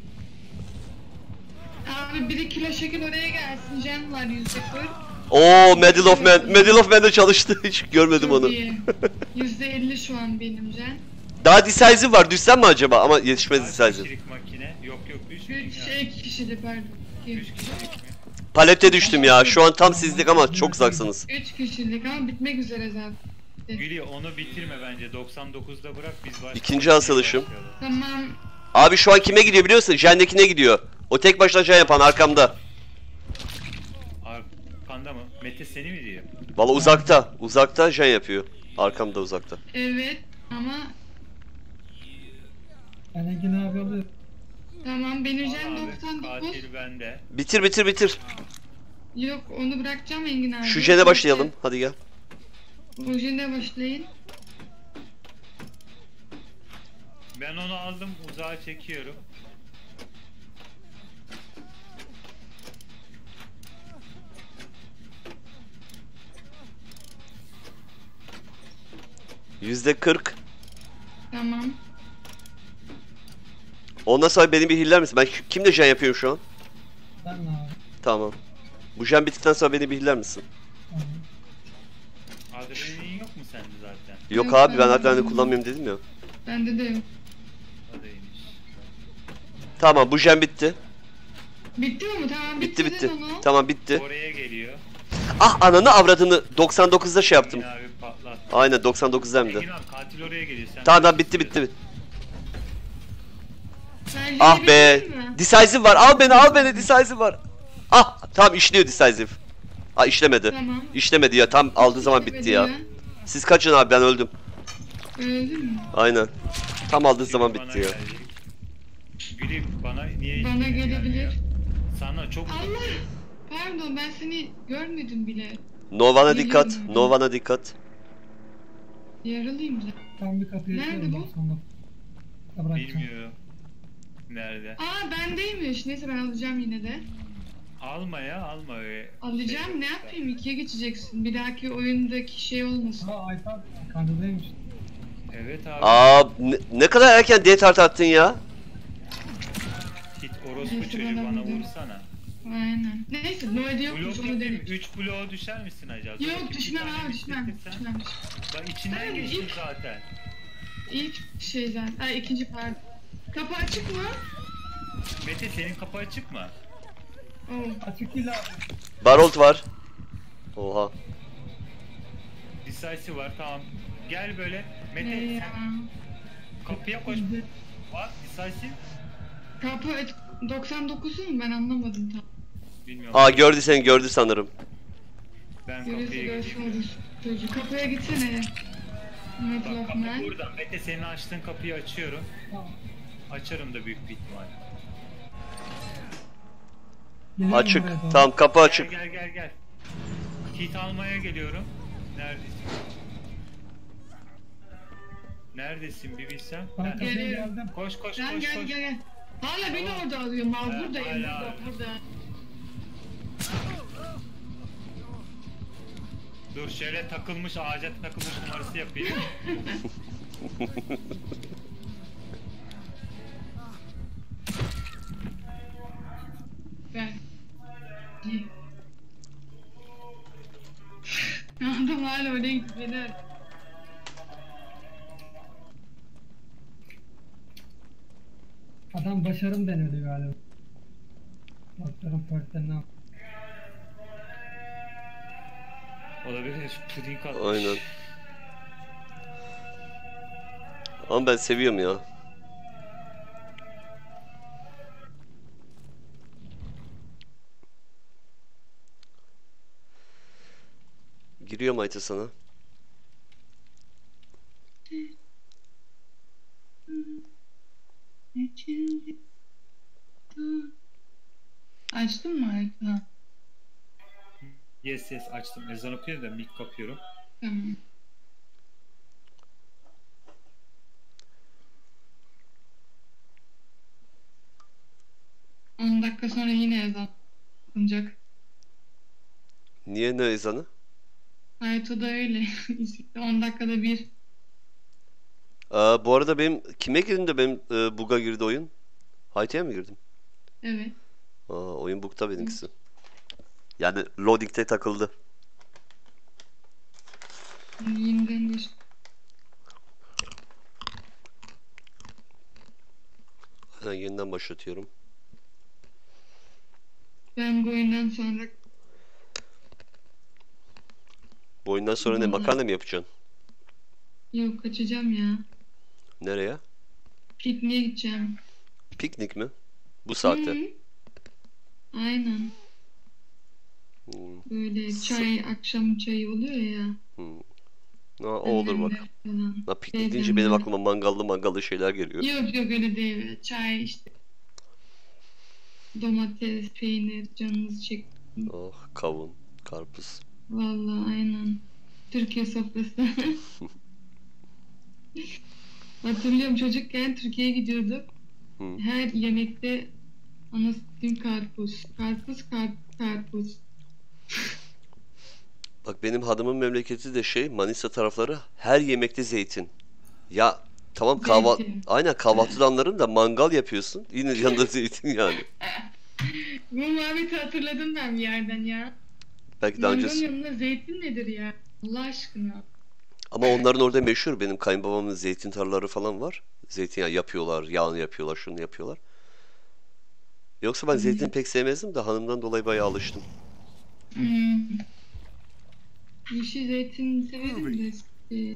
Abi biri Kilaşık'ın oraya gelsin. Cem var yüzde kırk. Oo Medal of Man. Medal of Man'de çalıştı. Hiç görmedim Çok onu. iyi. yüzde elli şu an benim Cem. Daha Decisive var. Düşsem mi acaba? Ama yetişmez kaç Decisive. kişilik makine? Yok yok üç mü? üç şey iki kişilik pardon. üç kişilik mi? Palette düştüm ya. Şu an tam sizlik ama çok uzaksınız. üç kişilik ama bitmek üzere zaten. Gülü onu bitirme bence. doksan dokuzda bırak biz başlayalım. İkinci asılışım. Tamam. Abi şu an kime gidiyor biliyorsun? Jen'dekine gidiyor. O tek başına Jen yapan arkamda. Arkanda mı? Mete seni mi diyor? Valla uzakta. Uzakta Jen yapıyor. Arkamda uzakta. Evet ama Ben Engin abi alıyorum. tamam benim Al Cem abi, doksan dokuz. katil bende. Bitir bitir bitir. Yok onu bırakacağım Engin abi. Şu Jen'e başlayalım. Hadi gel. O Jen'e başlayın. Ben onu aldım uzağa çekiyorum. Yüzde kırk. Tamam. Ondan sonra beni bir hiller misin? Ben kimle Jen yapıyorum şu an? Ben ne abi? Tamam. Bu Jen bittikten sonra beni bir hiller misin? Tamam. Adrenalin yok mu sende zaten? Yok Yok, abi ben ben de adrenalin yok. kullanmıyorum dedim ya. Bende de yok. O da iyiymiş. Tamam bu Jen bitti. Bitti mi? Tamam Bitti bitirin bitti. onu. Tamam bitti. Oraya geliyor. Ah ananı avradını doksan dokuzda şey yaptım. Engin abi patlat. Aynen doksan dokuzda hem de. Engin abi katil oraya geliyor. Sen Tamam tamam neresi bitti bitti. diyorsun? Sen Jen'i Ah be. bitirdin mi? Decisive var. Al beni al beni Decisive var. Ah tamam işliyor Decisive. Ah işlemedi. Tamam. İşlemedi ya tam aldığı zaman bitti ya. Siz kaçın abi ben öldüm. Öldün mü? Aynen. Tam aldığı Gülü zaman bana bitti ya. gelecek. Gülü bana niye Bana ismini gelebilir. vermiyor? Sana çok Allah! Pardon ben seni görmedim bile. Nova'na dikkat. Geliyorum. Nova'na dikkat. Yaralıyım ben. Tam bir kapıyı Nerede açıyorum bu? bak sonra. Ha, bırakacağım. bilmiyorum. Nerede? Aa bendeymiş. Neyse ben alacağım yine de. Alma ya alma öyle. Alacağım Şey ne yok. yapayım? İkiye geçeceksin. Bir dahaki oyundaki şey olmasın. Ha Aytar kandırdaymış. Evet abi. Aa ne, ne kadar erken D tart attın ya. Hit orospu Neyse, çocuğu bana bana vurdu. vursana. Aynen. Neyse Noel'de yokmuş Blok onu değil mi? dedik. üç bloğa düşer misin acaba? Yok düşmem abi düşmem. Düşmem. Bak içinden Ben geçtim ilk- zaten. İlk şey zaten. Ay ikinci pardon. Kapı açık mı? Mete senin kapı açık mı? Oo. Açık değil abi. Barolt var. Oha. Decisive var tamam. Gel böyle. Mete Ne ya? sen kapıya koş. Bak Decisive. Kapı et- doksan dokuzu mu? Ben anlamadım tam. Bilmiyorum. Aa gördü seni gördü sanırım. Ben kapıya Görüyorsa görsün gidiyorum. olur. Çocuk kapıya gitsene. Medal Bak of kapı Man. burada. Mete senin açtığın kapıyı açıyorum. Tamam. Açarım da büyük bir ihtimal. Geliyorum Açık. buraya doğru. Tamam kapı Gel açık. gel gel gel. Kit almaya geliyorum. Neredesin? Neredesin bir bilsem. Ben Heh. kapıya Geliyorum. geldim. Koş koş Gel koş gel koş. gel gel. Hala beni Tamam. orada alıyor. Mal Ha, buradayım. hala Burada abi. burada. Dur şöyle takılmış ağaca takılmış numarası yapayım. Ver. Adam hala oraya gitti beni arıyor. Adam başarım deniyordu galiba. Doktorun perkten ne Olabilir. Puding atmış. Aynen. Ama ben seviyorum ya. Giriyorum Ayta sana. Açtın mı Ayta? Yes yes açtım. Ezan okuyor da mic kapıyorum. Tamam. on dakika sonra yine ezan okunacak. Niye ne ezanı? Ayto da öyle. on dakikada bir. Aa, bu arada benim kime girdim de benim e, bug'a girdi oyun? Hayte'ye mi girdim? Evet. Aa, oyun bug'ta benimkisi. Yani loading'te takıldı. Yeniden bir. Hemen yeniden başlatıyorum. Ben bu oyundan sonra Bu oyundan sonra ne, Vallahi. makarna mı yapacaksın? yok kaçacağım ya. Nereye? Pikniğe gideceğim. Piknik mi? Bu saatte. Hı. Aynen. Hmm. Böyle çay, akşam çayı oluyor ya. Hmm. Ha, o olur bak. Annemler falan. Ha, piknik deyince benim Teyzemler. aklıma mangallı mangallı şeyler geliyor. Yok yok öyle değil. Çay işte. Domates, peynir, canınız çek. Oh, kavun, karpuz. Vallahi aynen. Türkiye sofrası. Hatırlıyorum çocukken Türkiye'ye gidiyorduk. Hı. Her yemekte anasını satayım karpuz. Karpuz, karpuz, karpuz. Bak benim hanımın memleketi de şey, Manisa tarafları, her yemekte zeytin. Ya tamam kahvaltı, Zeytin. aynen kahvaltıda anlarım da mangal yapıyorsun. Yine yanında zeytin yani. Bu muhabbeti hatırladım ben bir yerden ya. Belki daha Mangalın öncesi. yanında zeytin nedir ya? Allah aşkına. Ama onların orada meşhur, benim kayınbabamın zeytin tarlaları falan var. Zeytinyağı yapıyorlar, yağını yapıyorlar, şunu yapıyorlar. Yoksa ben zeytin pek sevmezdim de hanımdan dolayı bayağı alıştım. Hmm. Yeşil zeytin severim de. işte.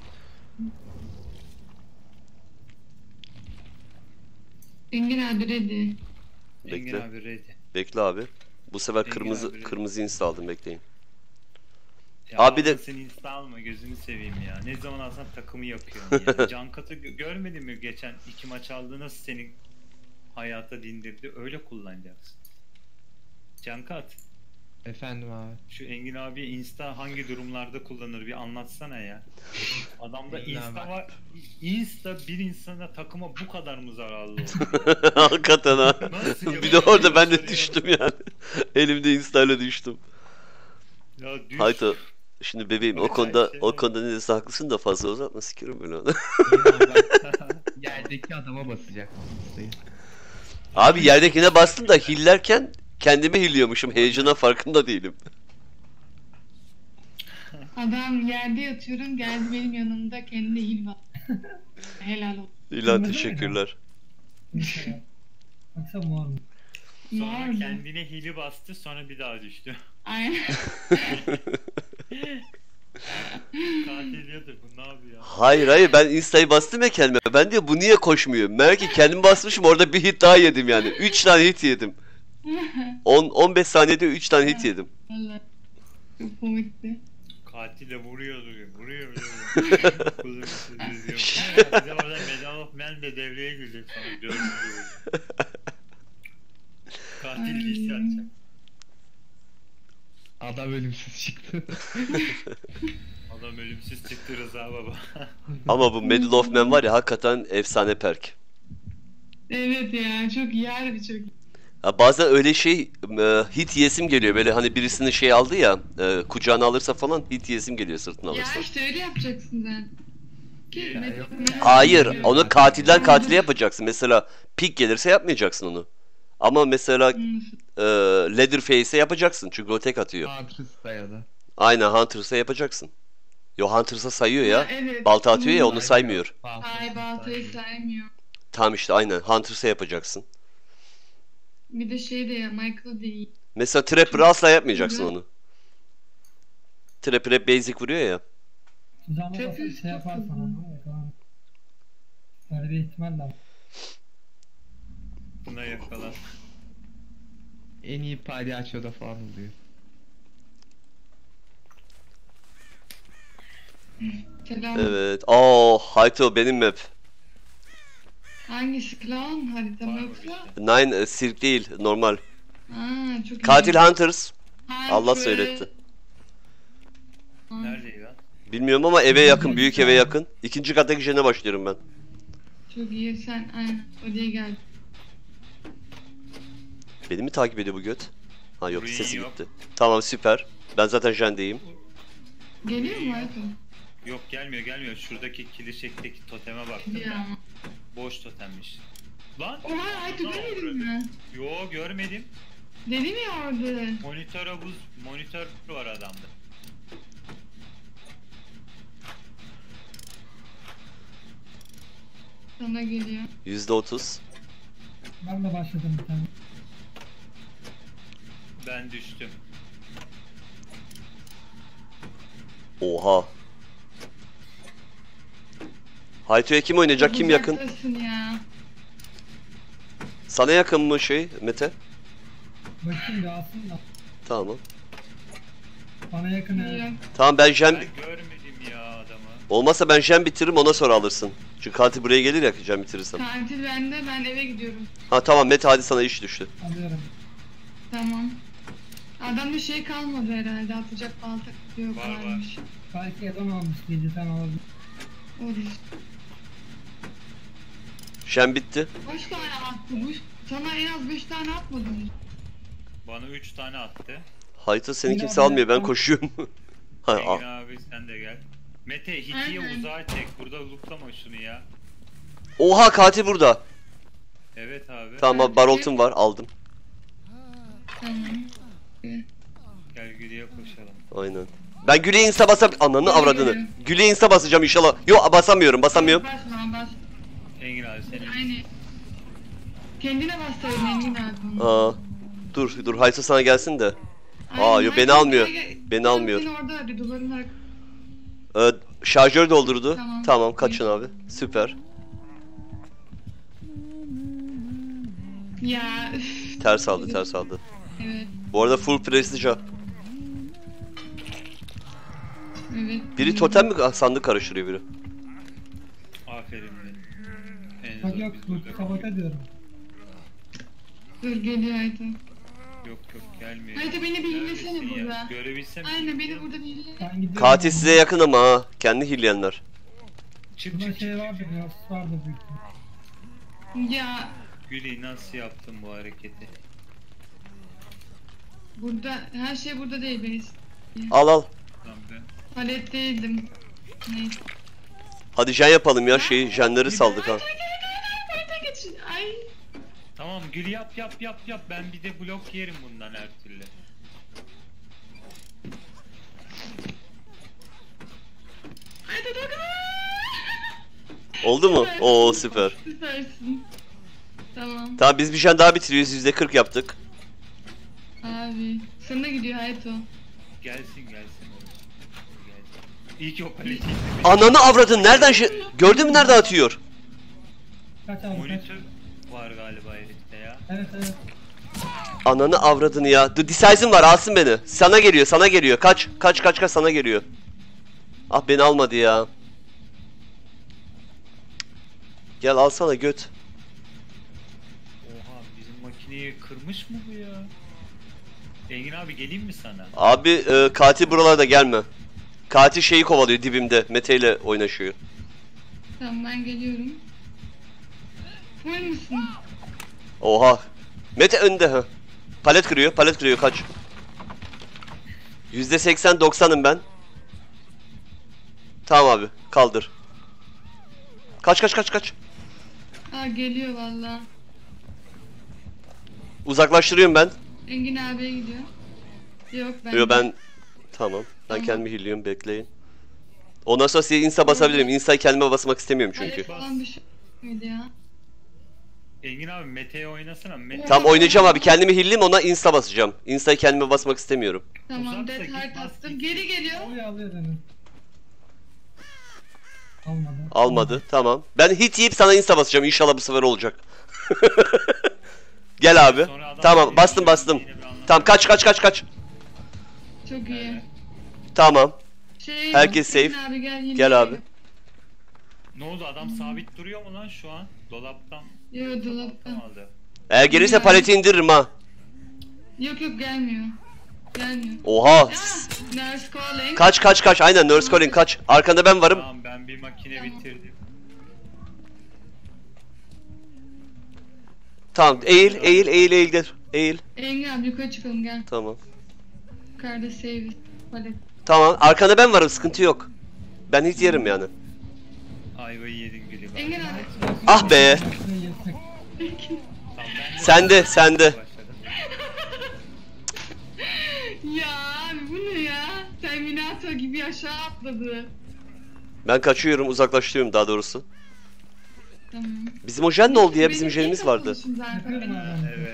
Engin abi ready. Engin Bekle. abi ready. Bekle abi. Bu sefer Engin kırmızı abi, kırmızı insta aldım, bekleyin. Ya Abi de- abla sen insta alma gözünü seveyim ya. Ne zaman alsan takımı yakıyorsun ya. Cankat'ı gö- görmedin mi geçen iki maç aldı nasıl seni hayata dindirdi öyle kullanacaksın. Cankat Efendim abi. şu Engin abi insta hangi durumlarda kullanır bir anlatsana ya. Adamda Engin insta abi. var. Insta bir insana takıma bu kadar mı zararlı oldu? Hakikaten ha. Nasıl Bir de yapıyor? orada ben de Soruyorum. düştüm yani. Elimde insta'yla düştüm. Ya düş. Hayto. Şimdi bebeğim o Öyle konuda şey o yok. konuda ne dese haklısın da fazla uzatma, sikerim böyle onu. Yerdeki adama basacak. Abi yerdekine bastım da hillerken kendimi hilliyormuşum. Heyecana farkında değilim. Adam yerde yatıyorum geldi benim yanımda kendine hil var. Helal olsun. İlan teşekkürler. Mesela. Baksana mor mu? Sonra Var mı? kendine hili bastı sonra bir daha düştü. Aynen. Katil diyordur bu ne yapıyor? Hayır hayır, ben insta'yı bastım ya kendime. Ben diyor bu niye koşmuyor? Meğer ki kendim basmışım, orada bir hit daha yedim yani. üç tane hit yedim. on on beş saniyede üç tane hit yedim. Vallahi çok komikti. Katile vuruyor duruyor, vuruyor vuruyor. Kuzum siz diyor. Bir de orada Medal of Man de devreye girecek sana. Gördüm diyor. Katil de iş yapacak. Adam ölümsüz çıktı. Adam ölümsüz çıktı Rıza baba. Ama bu Medal of Man var ya, hakikaten efsane perk. Evet ya çok iyi harbi çok iyi. Ya bazen öyle şey e, hit yesim geliyor, böyle hani birisinin şey aldı ya e, kucağına alırsa falan hit yesim geliyor sırtına alırsa. Ya işte öyle yapacaksın sen. Ki Ya Met- yok. Met- Hayır, Met- onu katilden katile yapacaksın. Mesela pik gelirse yapmayacaksın onu. Ama mesela Hmm. e, Leatherface'e yapacaksın çünkü o tek atıyor. Huntress'ta ya da. Aynen, Hunters'a yapacaksın. Yo, Hunters'a sayıyor ya. Evet. Balta atıyor ya, onu Hmm. saymıyor. Ay baltayı saymıyor. Tamam işte aynen, Hunters'a yapacaksın. Bir de şey de ya Michael değil. Mesela Trapper'ı asla yapmayacaksın Güzel. onu. Trapper hep basic vuruyor ya. Tuzağına Çok basıp iyi, şey çok yaparsan iyi. anladın mı? Tamam. Böyle bir ihtimal de var. Buna yakala. En iyi palyaçoda falan oluyor. Selam. Evet. Aa, Hayto benim map. Hangisi clown harita mı Var mı yoksa? Nine e, sirk değil, normal. Aa çok iyi. Katil Hunters. Ha, Allah şöyle- söyletti. Aa, Neredeydi lan? Bilmiyorum ama eve yakın, büyük eve yakın. İkinci kattaki jene başlıyorum ben. Çok iyi sen aynen odaya gel. Beni mi takip ediyor bu göt? Ha yok, Burayı sesi yok. gitti. Tamam, süper. Ben zaten jendeyim. Geliyor mu harita? Yok gelmiyor gelmiyor. Şuradaki kilişekteki toteme baktım Ya. ben. Boş totemmiş. Lan! Oha harita Ne görmedin oldu? mi? Yo görmedim. Dedim ya orada. Monitör havuz, monitör var adamda. Sana geliyor. yüzde otuz. Ben de başladım bir tane. Ben düştüm. Oha. Hayto'ya kim oynayacak? Kim yakın? Uzaktasın ya. Sana yakın mı şey Mete? Bakayım bir aslında. Tamam. Bana yakın evet. Yok. Tamam, ben jen... Ben görmedim ya adamı. Olmazsa ben jen bitiririm, ona sonra alırsın. Çünkü katil buraya gelir ya jen bitirirsem. Katil bende, ben eve gidiyorum. Ha tamam Mete, hadi sana iş düştü. Alıyorum. Tamam. Adamda şey kalmadı herhalde, atacak balta yok Var, var. varmış. Belki Edon almış diyeceğim olabilir. Olur. Jen bitti. Kaç tane attı bu? Sana en az beş tane atmadı mı? Bana üç tane attı. Hayto seni Helal kimse almıyor, ben olsun. koşuyorum. ha, Engin a- abi sen de gel. Mete Hiti'ye Aynen. uzağa çek. Burada lootlama şunu ya. Oha, katil burada. Evet abi. Tamam abi, baroltum var, aldım. Tamam. Gel Gülü'ye koşalım. Aynen. Ben Gül'e insta basam... Ananı Geliyor, avradını. geliyor. Gül'e insta basacağım inşallah. Yok, basamıyorum, basamıyorum. Basma bas. Engin abi senin. Aynı. Kendine bassaydın Engin abi. Aa, dur dur, Hayto sana gelsin de. Aynen, Aa, yo, beni aynen. almıyor. Gel, gel. Beni Tam almıyor. Seni orada hadi duvarın arka. Ee, şarjör doldurdu. Tamam. Tamam, kaçın abi. Süper. Ya üf, Ters aldı, ters aldı. evet Bu arada full prestij ha. evet. Biri totem mi ah, sandık karıştırıyor biri. Aferin benim. En Bak zor yok biz bu burada- sabote diyorum. Dur geliyor Ayta. Yok yok gelmiyor. Haydi beni bir dinlesene Neredesin ya? burada. Görebilsem. Aynen beni burada bir dinle. Ben gidiyorum. Katil size yakın ama ha. Kendi hilleyenler. Çık Burada çık şey çık. vardır ya, sus vardır büyük ihtimal. Ya Gülü nasıl yaptın bu hareketi? burada her şey burada değil ben. Al al. Lan ben. Palet değildim. Neyse. Hadi jen yapalım ya, şeyi jenleri saldık ha. Ayta gel gel gel Ayta geç. Ay. Tamam Gül yap yap yap yap. Ben bir de blok yerim bundan her türlü. Ayta dokunma. Oldu mu? Süpersin. Oo, süper. Süpersin. Tamam. Tamam, biz bir jen daha bitiriyoruz. yüzde kırk yaptık. Abi. Sana gidiyor Ayto. Gelsin gelsin. Gelsin. İyi ki o paleti. Ananı avradın, nereden şey... Gördün mü nerede atıyor? Kaç abi kaç. Monitör var galiba herifte ya. Evet evet. Ananı avradını ya. Dur, Decise'im var, alsın beni. Sana geliyor, sana geliyor. Kaç, kaç, kaç, kaç, sana geliyor. Ah, beni almadı ya. Gel alsana göt. Oha bizim makineyi kırmış mı bu ya? Engin abi geleyim mi sana? Abi e, katil buralarda, gelme. Katil şeyi kovalıyor dibimde. Mete ile oynaşıyor. Tamam ben geliyorum. Var mısın? Oha. Mete önde ha. Palet kırıyor, palet kırıyor, kaç. yüzde seksen doksanım ben. Tamam abi, kaldır. Kaç kaç kaç kaç. Aa geliyor valla. Uzaklaştırıyorum ben. Engin abiye gidiyor. Yok ben. Yo ben tamam. Ben Tamam. kendimi hilliyorum, bekleyin. Ondan sonra size insta basabilirim. Insta'yı kendime basmak istemiyorum çünkü. Palet falan bir şey miydi ya? Engin abi Mete'ye oynasana. Mete Tamam, oynayacağım abi. Kendimi hilleyim, ona insta basacağım. Insta'yı kendime basmak istemiyorum. Tamam Uzaksa dead git, heart bas attım. git. Geri geliyor. Alıyor alıyor dedim. Almadı. Almadı. Tamam. Ben hit yiyip sana insta basacağım. İnşallah bu sefer olacak. Gel abi. Sonra adam Tamam, geliyor, bastım bastım. yine bir anlam- Tamam, kaç kaç kaç kaç. Çok iyi. Evet. Tamam. Şey, Herkes Engin safe. Abi, gel, yine Gel abi. Ne oldu, adam sabit duruyor mu lan şu an? Dolaptan Yok dolaptan. aldı. Eğer gelirse paleti indiririm ha. Yok yok gelmiyor. Gelmiyor. Oha. Ah, nurse calling. Kaç kaç kaç. Aynen Nurse Colin kaç. Arkanda ben varım. Tamam, ben bir makine Tamam. bitirdim. Tamam eğil eğil eğil eğil gel. Eğil. Engin abi yukarı çıkalım gel. Tamam. Yukarıda save. Palet. Tamam arkanda ben varım sıkıntı yok. Ben hiç yerim yani. Ayvayı yedin gülüm. Engin abi. Ah be. Şuraya yırtık. Tamam, ben de- Sende sende. Başladım. Ya abi bu ne ya? Terminator gibi aşağı atladı. Ben kaçıyorum uzaklaştırıyorum daha doğrusu. Tamam. Bizim o jen ne oldu ya? Benim Bizim ilk jenimiz vardı. atılışım zaten. Yapıyorum abi. onu. Evet.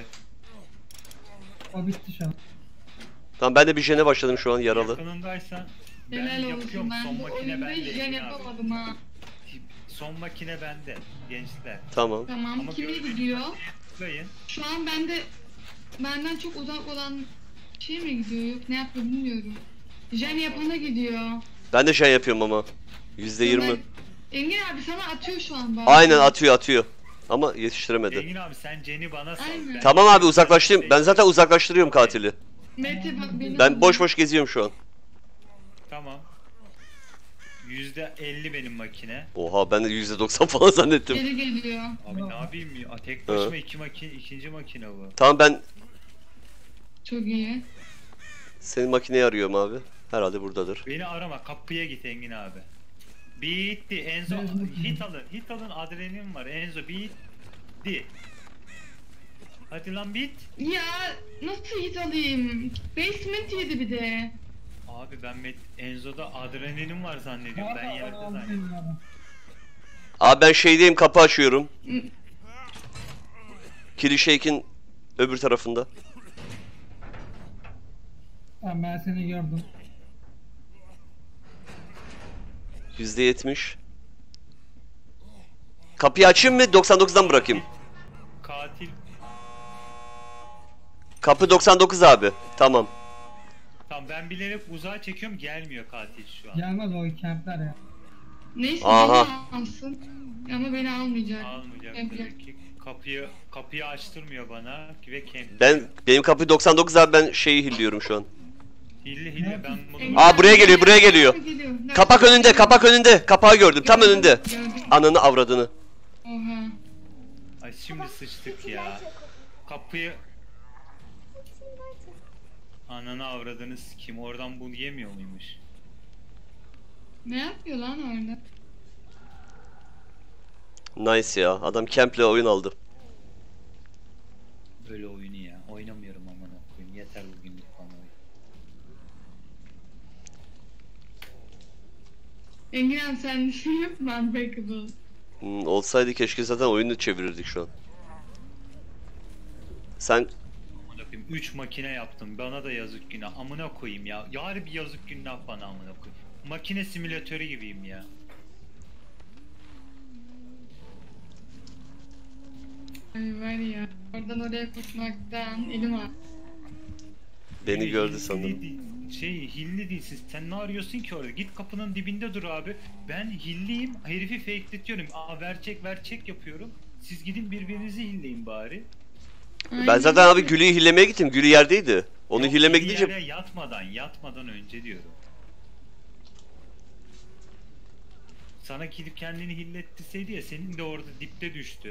O bitti şu an. Tamam ben de bir jene başladım şu an yaralı. Yakınındaysan ben Helal yapıyorum. olsun, Son ben bu makine oyunda bende. hiç jen Engin abi. yapamadım ha. Son makine bende gençler. Tamam. Tamam, Ama kimi gördüğünüz gidiyor? Tıklayın. Şu an bende benden çok uzak olan şey mi gidiyor? Yok ne yapıyor bilmiyorum. Jen yapana gidiyor. Ben de jen yapıyorum ama. yüzde yirmi. Sonra- Engin abi sana atıyor şu an bak. Aynen atıyor atıyor. Ama yetiştiremedi. Engin abi sen Jen'i bana sal. Aynen. Ben- Tamam abi uzaklaştırıyorum. Ben zaten uzaklaştırıyorum katili. Mete bak beni. Ben boş boş geziyorum şu an. Tamam. yüzde elli benim makine. Oha ben de yüzde doksan falan zannettim. Geri geliyor. Abi ne yapayım ya? Tek başıma iki makine, ikinci makine bu. Tamam ben Çok iyi. senin makineyi arıyorum abi. Herhalde buradadır. Beni arama, kapıya git Engin abi. Bitti. Enzo hit alın. Hit alın, adrenalin var. Enzo bitti. Hadi lan bit. Ya nasıl hit alayım? Basement yedi bir de. Abi ben Met Enzo'da adrenalin var zannediyorum. Ben yerde Bana zannediyorum. aldım abi. Abi ben şeydeyim kapı açıyorum. Kili Shake'in öbür tarafında. Tamam ben seni gördüm. yüzde yetmiş. Kapıyı açayım mı doksan dokuzdan bırakayım? Katil. Kapı doksan dokuz abi. Tamam. Tamam, ben bilerek uzağa çekiyorum, gelmiyor katil şu an. Gelmez o kempler ya. Neyse Aha. beni alsın. Ama beni almayacak. Almayacak Yapacak. demek ki. Kapıyı kapıyı açtırmıyor bana ve camp. Ben benim kapı doksan dokuz abi ben şeyi hilliyorum şu an. Hilli hilli ben bunu... Engin Aa, buraya abi geliyor, buraya geliyor. Nerede? Kapak önünde, kapak önünde. Kapağı gördüm tam Gördüm, önünde. gördüm. Ananı avradını. Oha. Ay şimdi sıçtık ya. Kapıyı... Ananı avradınız kim? Oradan bunu yemiyor muymuş? Ne yapıyor lan orada? Nice ya. Adam Camp'le oyun aldı. Böyle oyunu ya. Oynamıyorum aman koyayım. Yeter bugünlük bana oyun. Engin abi sen şey yok mu Unbreakable? Hmm, olsaydı keşke zaten oyunu çevirirdik şu an. Sen Amına koyayım. üç makine yaptım. Bana da yazık günah. Amına koyayım ya. Yarı bir yazık günah bana amına koyayım. Makine simülatörü gibiyim ya. Ay var ya. Oradan oraya koşmaktan elim var. beni Hilli gördü sanırım. değil- Şey hilli değilsin. Sen ne arıyorsun ki orada? Git kapının dibinde dur abi. Ben hilliyim. Herifi fakeletiyorum. Aa ver çek ver çek yapıyorum. Siz gidin birbirinizi hilleyin bari. Ben Aynen zaten abi öyle. Gülü'yü hillemeye gittim. Gülü yerdeydi. Onu Yok, hilleme hilli gidince yere yatmadan yatmadan önce diyorum. Sana gidip kendini hillettirseydi ya, senin de orada dipte düştü.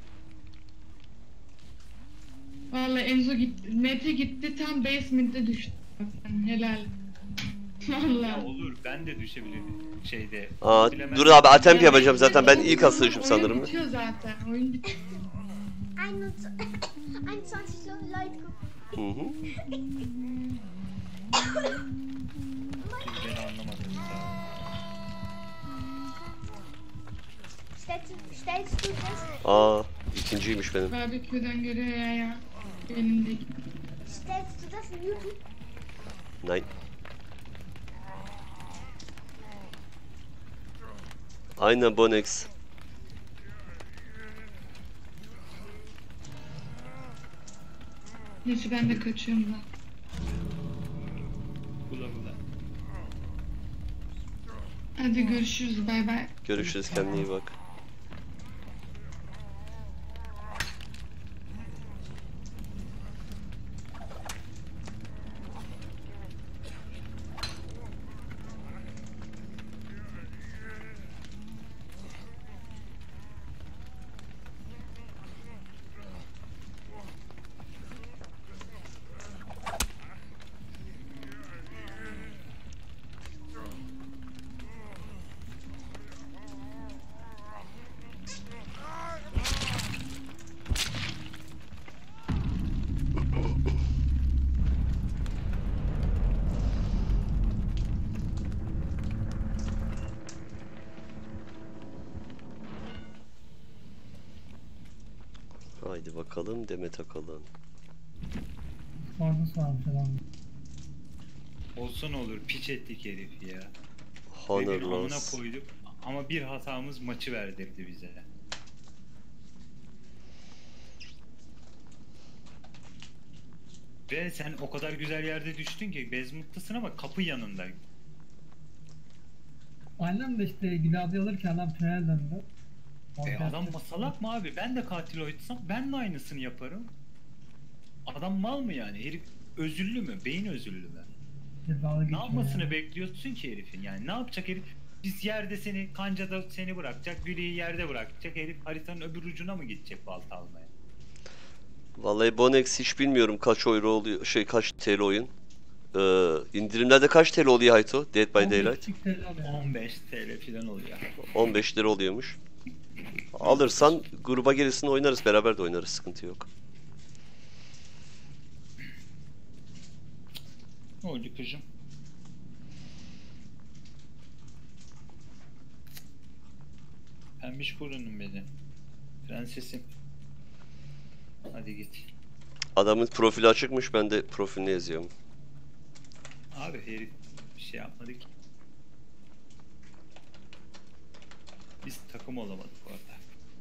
Vallahi Enzo gitti. Mete gitti tam basement'te düştü. Helal. Ya Vallahi. olur, ben de düşebilirim şeyde. Aa, Bilemem. dur abi attempt Yani yapacağım zaten. Ben oyun- ilk asılışım sanırım. Oyun bitiyor zaten. Oyun bitiyor. einundzwanzig Leute. Hı hı. Siz beni anlamadınız daha. Stellst du, stellst du das? Aa, ikinciymiş benim. Barbeküden görüyor ya ya. Elimdeki. Stellst du das in YouTube? Nein. Aynen Bonex. Neyse ben de kaçıyorum lan. Bula bula. Hadi görüşürüz. Bay bay. Görüşürüz, kendine iyi bak. Haydi bakalım Demet Akalın. Sordu sormuş adam. Olsa ne olur, piç ettik herifi ya. Honor Herifin amına loss. koyduk ama bir hatamız maçı verdirdi bize. Ve sen o kadar güzel yerde düştün ki Bezmut'tasın ama kapı yanında. Annem de işte Gilad'ı alırken adam tünel döndü. E adam salak mı abi? Ben de katil oysam ben de aynısını yaparım. Adam mal mı yani? Herif özürlü mü? Beyin özürlü mü? Ne yapmasını bekliyorsun ki herifin? Yani ne yapacak herif? Biz yerde seni, kancada seni bırakacak, Gülü'yü yerde bırakacak. Herif haritanın öbür ucuna mı gidecek balta almaya? Vallahi Bonex hiç bilmiyorum kaç euro oluyor, şey kaç T L oyun. Ee, indirimlerde kaç T L oluyor Hayto? Dead by Daylight. on beş T L falan oluyor. on beş lira oluyormuş. Alırsan gruba gelirsin oynarız, beraber de oynarız, sıkıntı yok. Ne oldu kızım? Pembiş burunum benim. Prensesim. Hadi git. Adamın profili açıkmış, ben de profilini yazıyorum. Abi herif bir şey yapmadık. Biz takım olamadık bu arada.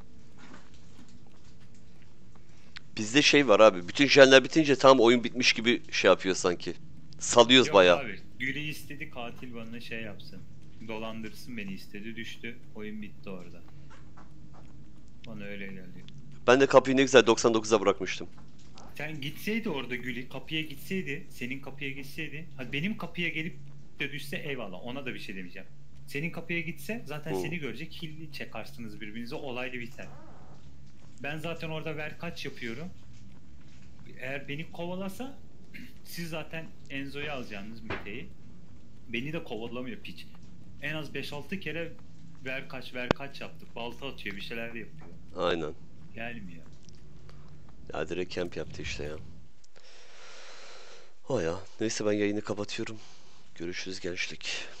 Bizde şey var abi, bütün jenler bitince tam oyun bitmiş gibi şey yapıyor sanki. Salıyoruz Yok bayağı. abi, Gül'ü istedi katil bana şey yapsın. Dolandırsın beni istedi, düştü. Oyun bitti orada. Bana öyle geliyor. Ben de kapıyı ne güzel doksan dokuza bırakmıştım. Sen gitseydi orada Gül'ü kapıya gitseydi, senin kapıya gitseydi, hadi benim kapıya gelip de düşse eyvallah, ona da bir şey demeyeceğim. Senin kapıya gitse zaten Hı. seni görecek, killi çekarsınız birbirinize, olaylı biter. Ben zaten orada ver kaç yapıyorum. Eğer beni kovalasa siz zaten Enzo'yu alacaksınız, Mete'yi. Beni de kovalamıyor piç. En az beş altı kere ver kaç ver kaç yaptık. Balta atıyor, bir şeyler yapıyor. Aynen. Gelmiyor. Ya direkt camp yaptı işte ya. O ya. Neyse ben yayını kapatıyorum. Görüşürüz gençlik.